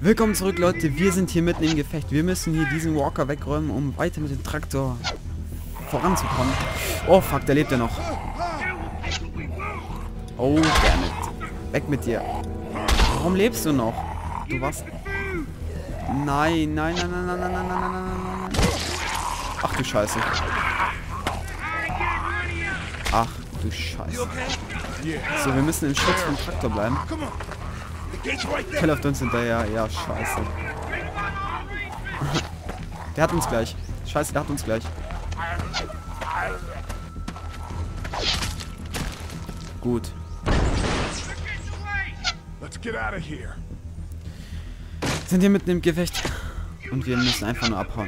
Willkommen zurück, Leute. Wir sind hier mitten im Gefecht. Wir müssen hier diesen Walker wegräumen, um weiter mit dem Traktor voranzukommen. Oh, fuck, der lebt ja noch. Oh, dammit. Weg mit dir. Warum lebst du noch? Du warst... Nein, nein, nein, nein, nein, nein, nein, nein, nein, nein, nein. Ach du Scheiße. Ach du Scheiße. So, wir müssen im Schutz vom Traktor bleiben. Der läuft uns hinterher. Ja, scheiße. Der hat uns gleich. Scheiße, der hat uns gleich. Gut. Sind hier mitten im Gefecht. Und wir müssen einfach nur abhauen.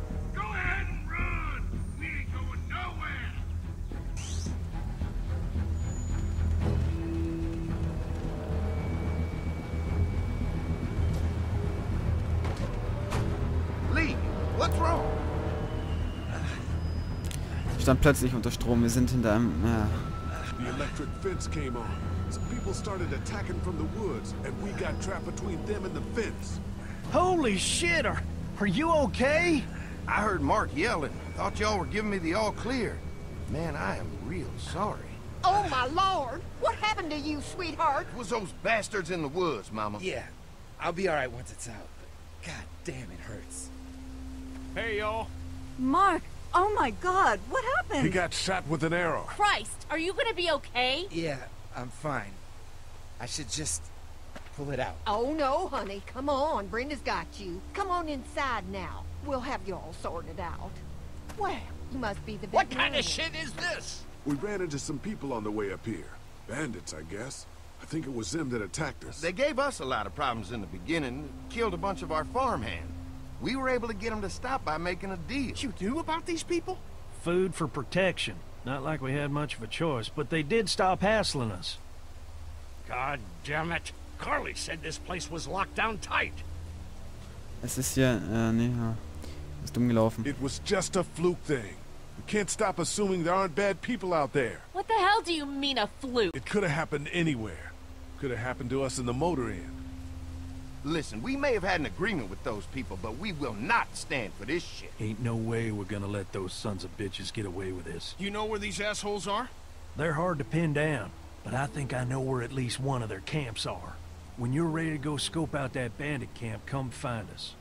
Ich stand plötzlich unter Strom. Wir sind hinter einem... The electric fence came on. Some people started attacking from the woods, and we got trapped between them and the fence. Holy shit, are you okay? I heard Mark yelling. Thought y'all were giving me the all clear. Man, I am real sorry. Oh, my Lord! What happened to you, sweetheart? It was those bastards in the woods, Mama. Yeah, I'll be alright once it's out, but god damn, it hurts. Hey, y'all. Mark! Oh my god, what happened? He got shot with an arrow. Christ, are you gonna be okay? Yeah, I'm fine. I should just pull it out. Oh, no, honey. Come on. Brenda's got you. Come on inside now. We'll have you all sorted out. Well, you must be the big What kind man. of shit is this? We ran into some people on the way up here. Bandits, I guess. I think it was them that attacked us. They gave us a lot of problems in the beginning. Killed a bunch of our farmhands. We were able to get them to stop by making a deal. You knew about these people? Food for protection. Not like we had much of a choice, but they did stop hassling us. God damn it. Carly said this place was locked down tight. Es ist hier... nee, ja. Ist dumm gelaufen. It was just a fluke thing. We can't stop assuming there aren't bad people out there. What the hell do you mean a fluke? It could have happened anywhere. Could have happened to us in the motor inn. Listen, we may have had an agreement with those people, but we will not stand for this shit. Ain't no way we're gonna let those sons of bitches get away with this. You know where these assholes are? They're hard to pin down, but I think I know where at least one of their camps are. When you're ready to go scope out that bandit camp, come find us.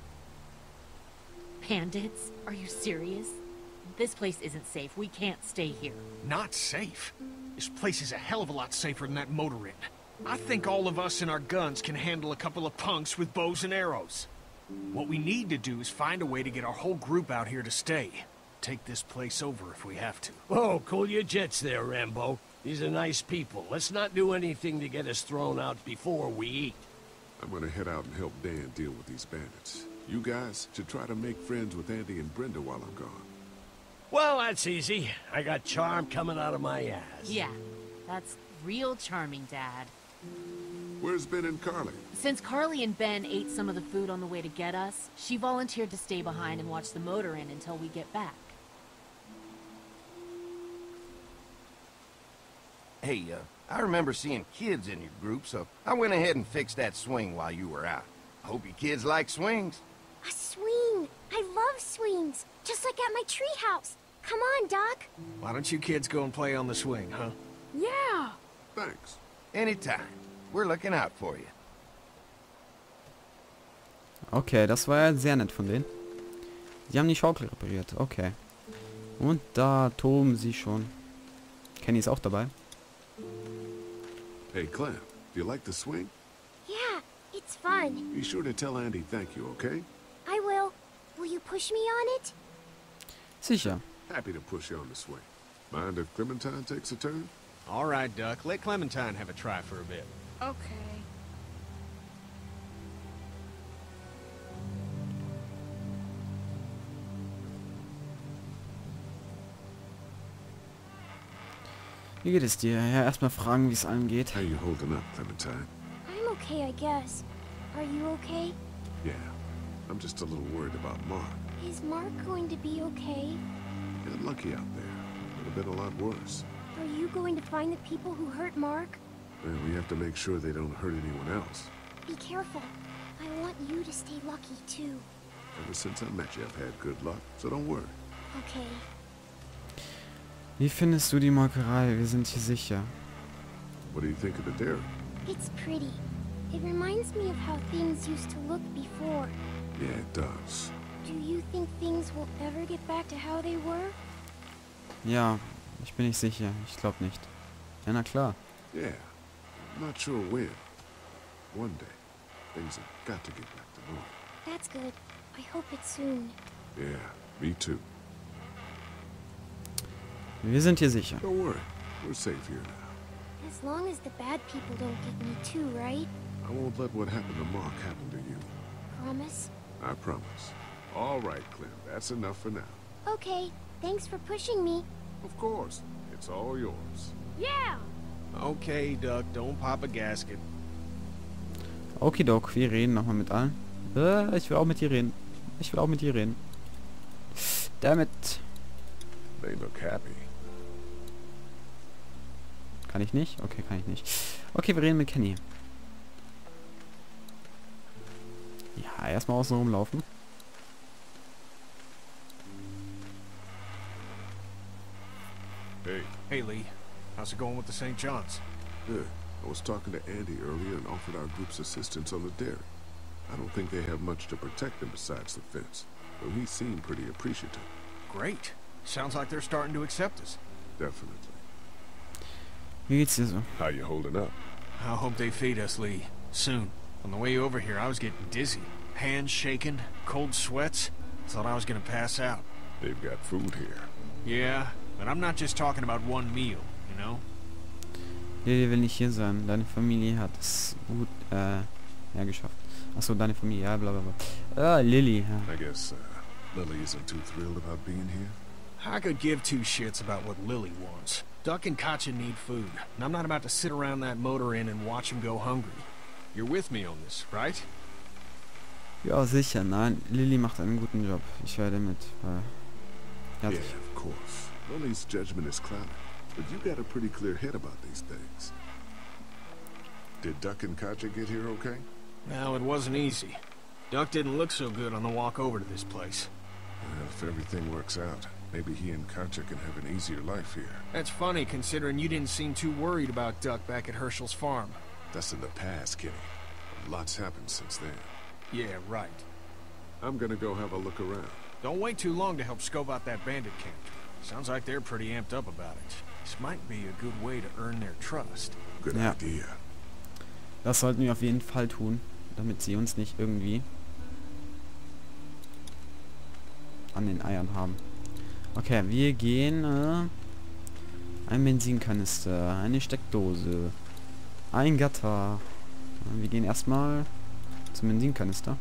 Bandits? Are you serious? This place isn't safe. We can't stay here. Not safe. This place is a hell of a lot safer than that motor inn. I think all of us and our guns can handle a couple of punks with bows and arrows. What we need to do is find a way to get our whole group out here to stay. Take this place over if we have to. Whoa, cool your jets there, Rambo. These are nice people. Let's not do anything to get us thrown out before we eat. I'm gonna head out and help Dan deal with these bandits. You guys should try to make friends with Andy and Brenda while I'm gone. Well, that's easy. I got charm coming out of my ass. Yeah, that's real charming, Dad. Where's Ben and Carly? Since Carly and Ben ate some of the food on the way to get us, she volunteered to stay behind and watch the motor inn until we get back. Hey, I remember seeing kids in your group, so I went ahead and fixed that swing while you were out. I hope you kids like swings. A swing! I love swings! Just like at my treehouse. Come on, Doc. Why don't you kids go and play on the swing, huh? Yeah! Thanks. Anytime. We're looking out for you. Okay, das war ja sehr nett von denen. Die haben die Schaukel repariert. Okay. Und da toben sie schon. Kenny ist auch dabei. Hey, Clem, do you like the swing? Yeah, it's fun. Be sure to tell Andy thank you, okay? I will. Will you push me on it? Sicher. Happy to push you on the swing. Mind if Clementine takes a turn? All right, Duck. Let Clementine have a try for a bit. Okay. Wie geht es dir? Ja, erstmal fragen, wie es allen geht. How you holding up, Clementine? I'm okay, I guess. Are you okay? Yeah, I'm just a little worried about Mark. Is Mark going to be okay? You're lucky out there. Could have been a lot worse. Are you going to find the people who hurt Mark? Well, we have to make sure they don't hurt anyone else. Be careful. I want you to stay lucky, too. Ever since I met you, I've had good luck, so don't worry. Okay. Wie findest du die Molkerei? Wir sind hier sicher. What do you think of the dairy? It's pretty. It reminds me of how things used to look before. Yeah, it does. Do you think things will ever get back to how they were? Ja, ich bin nicht sicher. Ich glaube nicht. Ja, na klar. Yeah. I'm not sure when. One day, things have got to get back to normal. That's good. I hope it's soon. Yeah, me too. Wir sind hier sicher. Don't worry. We're safe here now. As long as the bad people don't get me too, right? I won't let what happened to Mark happen to you. Promise? I promise. All right, Clem. That's enough for now. Okay. Thanks for pushing me. Of course. It's all yours. Yeah! Okay, Duck, don't pop a gasket. Okidok, wir reden nochmal mit allen. Ich will auch mit dir reden. Ich will auch mit dir reden. Damit. They look happy. Kann ich nicht? Okay, kann ich nicht. Okay, wir reden mit Kenny. Ja, erstmal außen rumlaufen. Hey, Hey, Lee. How's it going with the St. John's? good. I was talking to Andy earlier and offered our group's assistance on the dairy. I don't think they have much to protect them besides the fence, though he seemed pretty appreciative. Great. Sounds like they're starting to accept us. Definitely. Wie geht's dir so? How you holding up? I hope they feed us, Lee. Soon. On the way over here, I was getting dizzy. Hands shaking, cold sweats. Thought I was gonna pass out. They've got food here. Yeah, but I'm not just talking about one meal, you know? Lily will nicht hier sein. Deine Familie hat es gut, geschafft. Achso, deine Familie, ja, bla bla bla. Lily, ja. I guess Lily isn't too thrilled about being here. I could give two shits about what Lily wants. Duck and Katja need food, and I'm not about to sit around that motor inn and watch them go hungry. You're with me on this, right? Ja, sicher. Nein, Lily macht einen guten Job. Ich werde mit. Ja, Yeah, of course. Lily's judgment is clouded, but you got a pretty clear head about these things. Did Duck and Katja get here okay? Well, it wasn't easy. Duck didn't look so good on the walk over to this place. Well, if everything works out, maybe he and Katja can have an easier life here. That's funny, considering you didn't seem too worried about Duck back at Herschel's farm. That's in the past, Kenny. Lots happened since then. Yeah, right. I'm gonna go have a look around. Don't wait too long to help scope out that bandit camp. Sounds like they're pretty amped up about it. This might be a good way to earn their trust. Good Ja. idea. Das sollten wir auf jeden Fall tun, damit sie uns nicht irgendwie an den Eiern haben. Okay, wir gehen ein Benzinkanister, eine Steckdose, ein Gatter. Wir gehen erstmal zum Benzinkanister.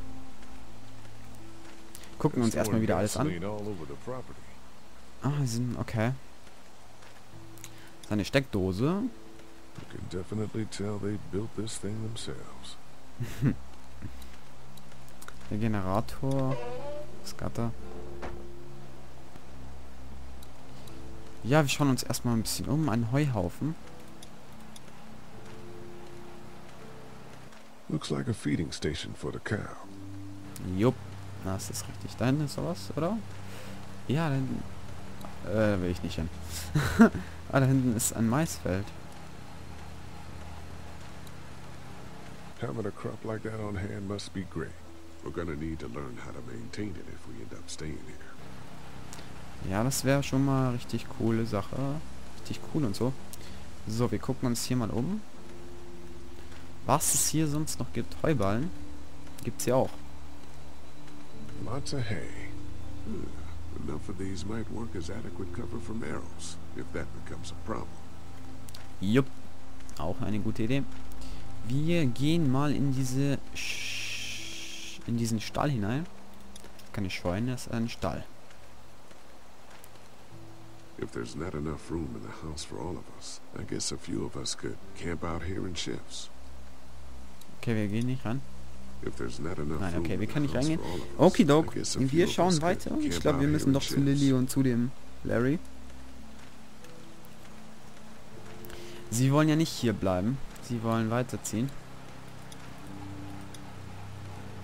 Gucken uns erstmal wieder alles an. Gasoline all over the property. Ah, okay. Das ist eine Steckdose. You can definitely tell they built this thing themselves. Der Generator. Das Gatter. Ja, wir schauen uns erstmal ein bisschen um. Ein Heuhaufen. Looks like a feeding station for the cow. Jupp. Na, ist das richtig. Da hinten ist sowas, oder? Ja, da hinten. Will ich nicht hin. Ah, da hinten ist ein Maisfeld. Having a crop like that on hand must be great. We're gonna need to learn how to maintain it if we end up staying here. Ja, das wäre schon mal richtig coole Sache. Richtig cool und so. So, wir gucken uns hier mal um. Was es hier sonst noch gibt. Heuballen. Gibt's hier auch. Lots of hay. Enough of these might work as adequate cover from arrows, if that becomes a problem. Jupp. Auch eine gute Idee. Wir gehen mal in diese in diesen Stall hinein. Keine Scheune, das ist ein Stall. If there's not enough room in the house for all of us, I guess a few of us could camp out here in shifts. Okay, wir gehen nicht ran. If there's not enough Nein, room okay, in wir the können nicht house reingehen. for all of us, Okidok. I guess a Und few wir of us schauen could weiter. Ich camp glaube, wir out müssen here in doch zu shifts. Lily und zu dem Larry. Sie wollen ja nicht hier bleiben. Sie wollen weiterziehen.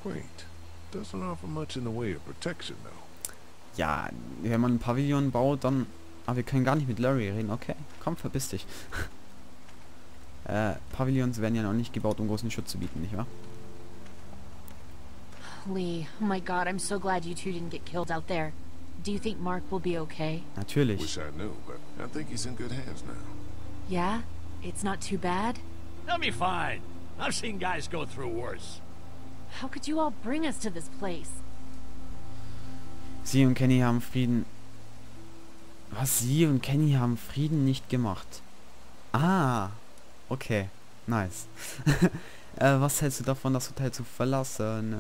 quaint. Doesn't offer much in the way of protection, though. Ja, wenn man ein Pavillon baut, dann... Aber wir können gar nicht mit Larry reden. Okay, komm, verpiss dich. Pavillons werden ja noch nicht gebaut, um großen Schutz zu bieten, nicht wahr? Lee, oh my god, I'm so glad you two didn't get killed out there. Do you think Mark will be okay? Natürlich. Wish I knew, but I think he's in good hands now. Yeah? It's not too bad? They'll be fine. I've seen guys go through worse. How could you all bring us to this place? Sie und Kenny haben Frieden... Was? Sie und Kenny haben Frieden nicht gemacht. Ah, okay. Nice. Was hältst du davon, das Hotel zu verlassen?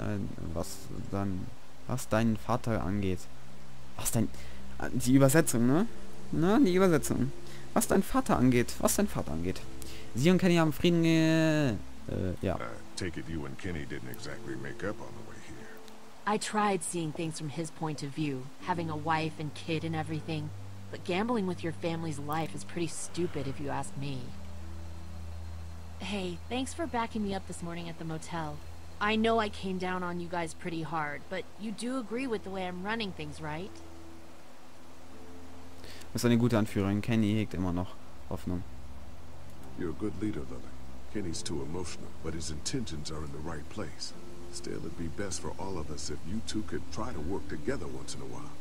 Was deinen Vater angeht. Die Übersetzung, ne? Na, die Übersetzung. Was dein Vater angeht. Sie und Kenny haben Frieden ja. Take it you and Kenny didn't exactly make up on the way here. I tried seeing things from his point of view, having a wife and kid and everything. But gambling with your family's life is pretty stupid if you ask me. Hey, thanks for backing me up this morning at the motel. I know I came down on you guys pretty hard, but you do agree with the way I'm running things, right? Das ist eine gute Anführerin. Kenny hegt immer noch Hoffnung. You're a good leader, Lily. Kenny's too emotional, but his intentions are in the right place. Still, it'd be best for all of us if you two could try to work together once in a while.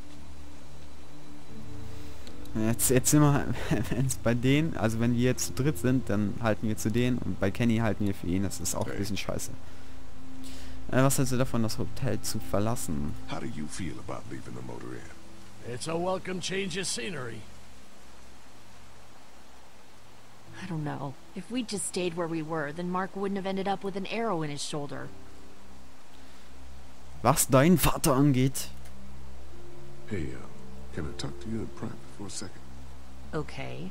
Jetzt sind wir, wenn es bei denen, also wenn wir jetzt zu dritt sind, dann halten wir zu denen und bei Kenny halten wir für ihn. Das ist auch ein bisschen scheiße. Was hältst du davon, das Hotel zu verlassen? How do you feel about leaving the motor inn? It's a welcome change of scenery. I don't know. If we'd just stayed where we were, then Mark wouldn't have ended up with an arrow in his shoulder. Was deinen Vater angeht. Hey, can I talk to you in private for a second? Okay.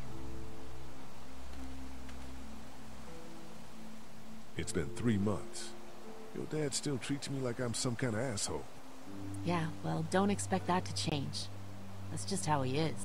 It's been 3 months. Your dad still treats me like I'm some kind of asshole. Yeah, well, don't expect that to change. That's just how he is.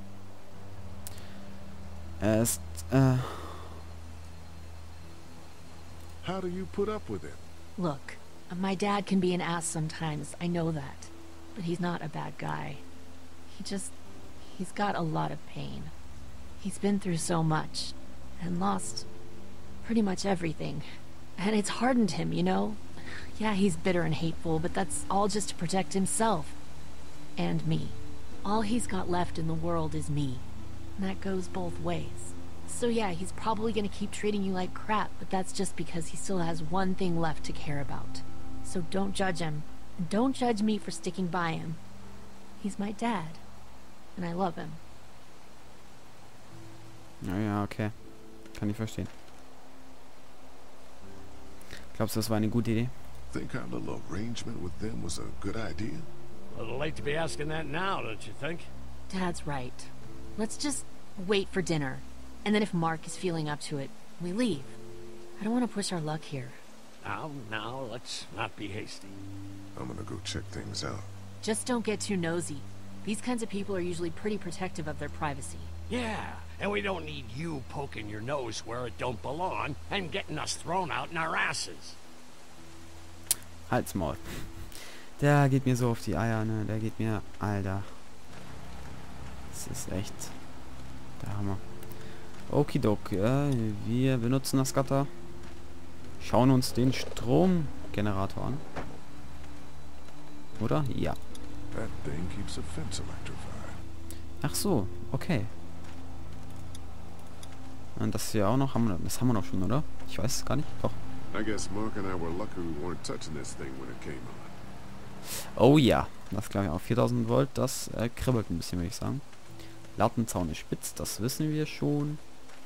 How do you put up with it? Look, my dad can be an ass sometimes, I know that. But he's not a bad guy. He's got a lot of pain. He's been through so much, and lost pretty much everything. And it's hardened him, you know? Yeah, he's bitter and hateful, but that's all just to protect himself. And me. All he's got left in the world is me. And that goes both ways. So yeah, he's probably gonna keep treating you like crap, but that's just because he still has one thing left to care about. So don't judge him. And don't judge me for sticking by him. He's my dad. And I love him. Ja, okay. Kann ich verstehen. Glaubst du, das war eine gute Idee? Think our little arrangement with them was a good idea? A little late to be asking that now, don't you think? Dad's right. Let's just wait for dinner. And then if Mark is feeling up to it, we leave. I don't want to push our luck here. Now, let's not be hasty. I'm gonna go check things out. Just don't get too nosy. These kinds of people are usually pretty protective of their privacy. Yeah, and we don't need you poking your nose where it don't belong and getting us thrown out in our asses. Halt's Maul. Der geht mir so auf die Eier, ne? Der geht mir... Alter. Das ist echt... Der Hammer. Okidok. Wir benutzen das Gatter. Schauen uns den Stromgenerator an. Oder? Ja. That thing keeps the fence electrified. Ach so, okay. Und das hier auch noch, das haben wir noch schon, oder? Ich weiß es gar nicht. Doch. I guess Mark and I were lucky we weren't touching this thing when it came on. Oh ja, das glaube ich auch. 4000 Volt, das kribbelt ein bisschen, würde ich sagen. Lattenzaun ist spitz, das wissen wir schon.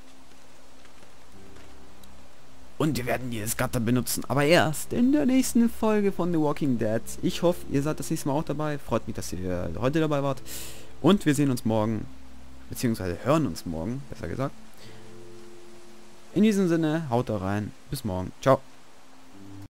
Und wir werden dieses Gatter benutzen, aber erst in der nächsten Folge von The Walking Dead. Ich hoffe, ihr seid das nächste Mal auch dabei. Freut mich, dass ihr heute dabei wart. Und wir sehen uns morgen, beziehungsweise hören uns morgen, besser gesagt. In diesem Sinne, haut da rein. Bis morgen. Ciao.